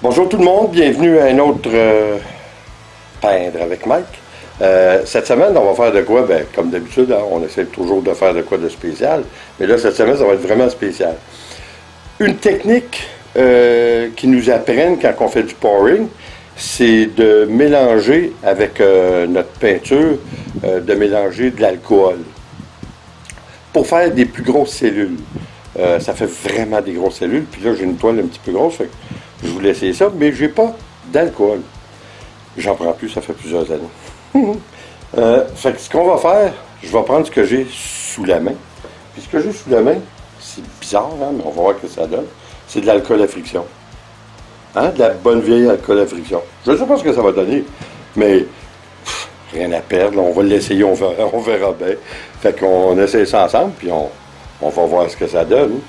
Bonjour tout le monde, bienvenue à un autre Peindre avec Mike. Cette semaine, on va faire de quoi? Ben, comme d'habitude, hein, on essaie toujours de faire de quoi de spécial, mais là, cette semaine, ça va être vraiment spécial. Une technique qui nous apprennent quand on fait du pouring, c'est de mélanger avec notre peinture, de mélanger de l'alcool pour faire des plus grosses cellules. Ça fait vraiment des grosses cellules, puis là, j'ai une toile un petit peu grosse, fait que je voulais essayer ça, mais j'ai pas d'alcool. J'en prends plus, ça fait plusieurs années. Fait que ce qu'on va faire, je vais prendre ce que j'ai sous la main. Puis ce que j'ai sous la main, c'est bizarre, hein, mais on va voir ce que ça donne. C'est de l'alcool à friction. Hein, de la bonne vieille alcool à friction. Je ne sais pas ce que ça va donner, mais rien à perdre. Là, on va l'essayer, on verra bien. Fait qu'on essaie ça ensemble, puis on va voir ce que ça donne.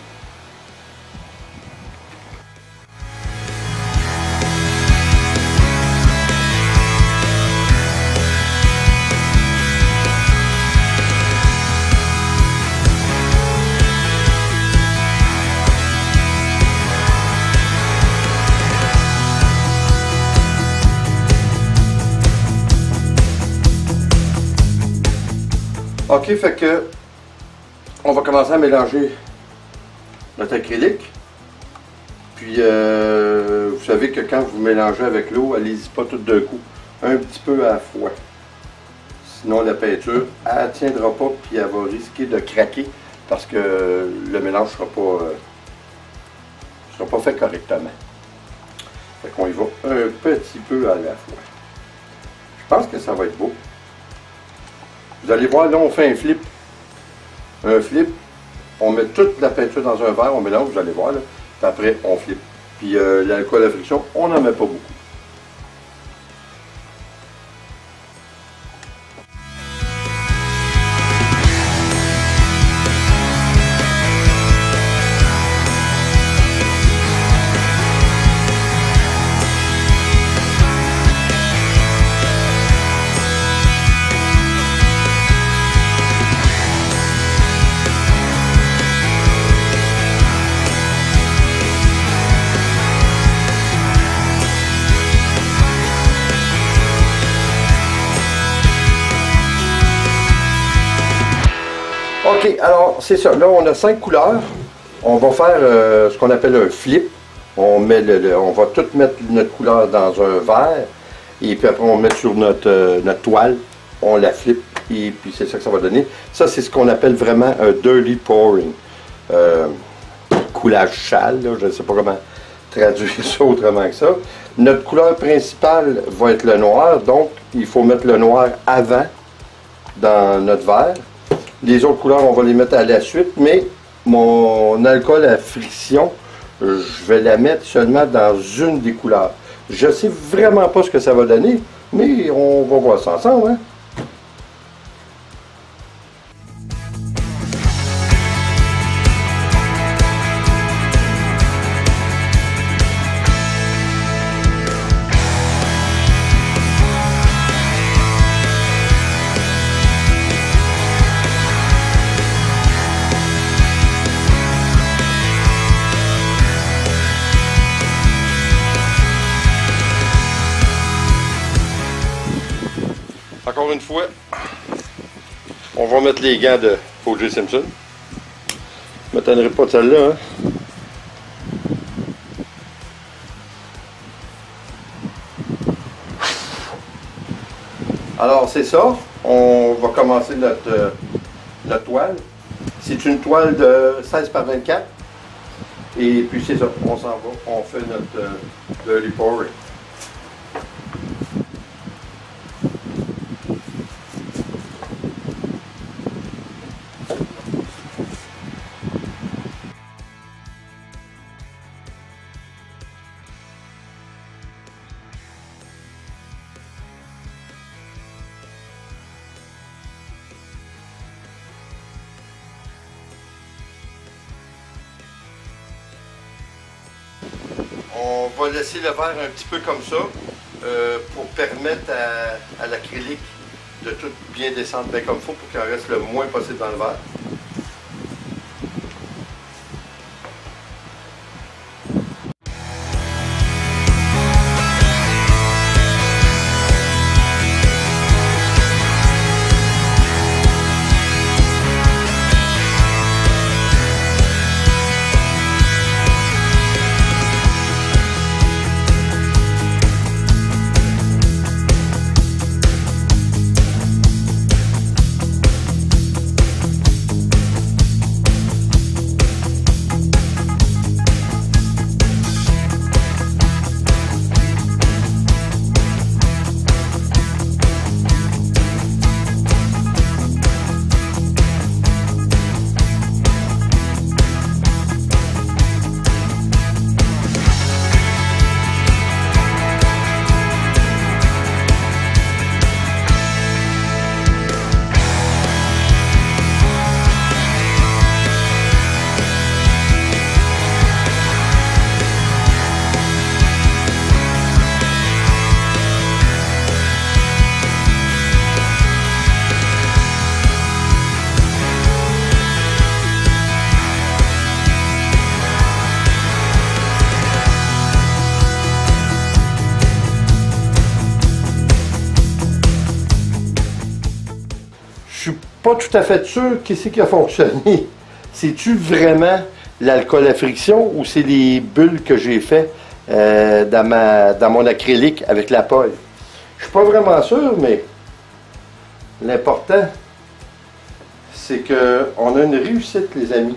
OK, fait que on va commencer à mélanger notre acrylique. Puis vous savez que quand vous mélangez avec l'eau, allez-y pas tout d'un coup, un petit peu à la fois. Sinon la peinture, elle ne tiendra pas puis elle va risquer de craquer parce que le mélange ne sera pas fait correctement. Fait qu'on y va un petit peu à la fois. Je pense que ça va être beau. Vous allez voir, là, on fait un flip. Un flip, on met toute la peinture dans un verre, on mélange, vous allez voir, là. Puis après, on flip. Puis l'alcool à friction, on n'en met pas beaucoup. OK, alors c'est ça. Là, on a 5 couleurs. On va faire ce qu'on appelle un flip. On va tout mettre notre couleur dans un verre. Et puis après, on met sur notre toile. On la flip. Et puis c'est ça que ça va donner. Ça, c'est ce qu'on appelle vraiment un dirty pouring. Coulage sale, là, je ne sais pas comment traduire ça autrement que ça. Notre couleur principale va être le noir. Donc, il faut mettre le noir avant dans notre verre. Les autres couleurs, on va les mettre à la suite, mais mon alcool à friction, je vais la mettre seulement dans une des couleurs. Je ne sais vraiment pas ce que ça va donner, mais on va voir ça ensemble, hein? Encore une fois, on va mettre les gants de O.J. Simpson. Je ne m'étonnerai pas de celle-là. Hein? Alors, c'est ça. On va commencer notre toile. C'est une toile de 16 par 24. Et puis, c'est ça. On s'en va. On fait notre dirty pouring. On va laisser le verre un petit peu comme ça pour permettre à l'acrylique de tout bien descendre bien comme il faut pour qu'il en reste le moins possible dans le verre. pas tout à fait sûr qu'est-ce qui a fonctionné. C'est-tu vraiment l'alcool à friction ou c'est les bulles que j'ai fait dans mon acrylique avec la paille? Je suis pas vraiment sûr, mais l'important, c'est qu'on a une réussite, les amis.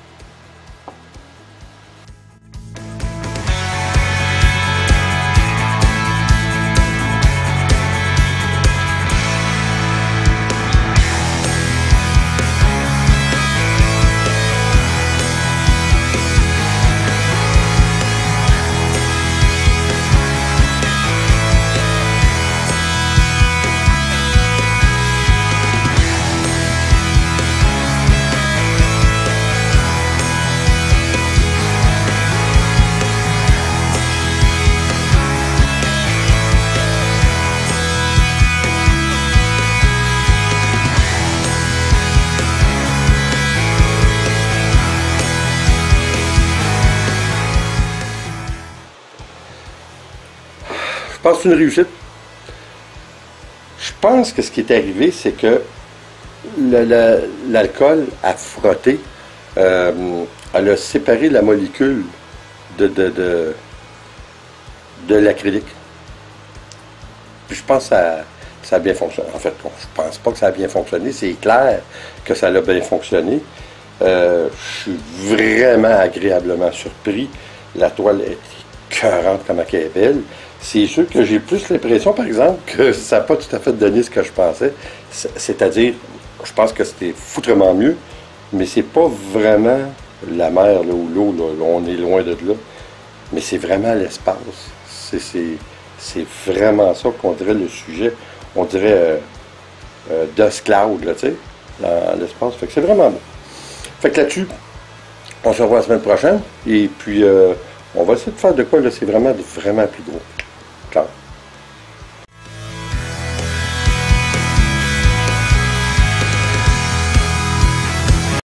Je pense que c'est une réussite. Je pense que ce qui est arrivé, c'est que l'alcool a frotté, elle a séparé la molécule de l'acrylique. Puis je pense que ça a bien fonctionné. En fait, je pense pas que ça a bien fonctionné. C'est clair que ça a bien fonctionné. Je suis vraiment agréablement surpris. La toile est écœurante comme elle est belle. C'est sûr que j'ai plus l'impression, par exemple, que ça n'a pas tout à fait donné ce que je pensais. C'est-à-dire, je pense que c'était foutrement mieux, mais c'est pas vraiment la mer là, ou l'eau, là, on est loin de là. Mais c'est vraiment l'espace. C'est vraiment ça qu'on dirait le sujet. On dirait Dust Cloud, là, tu sais, dans l'espace. Fait que c'est vraiment beau. Fait que là-dessus, on se revoit la semaine prochaine. Et puis, on va essayer de faire de quoi, là, c'est vraiment plus gros.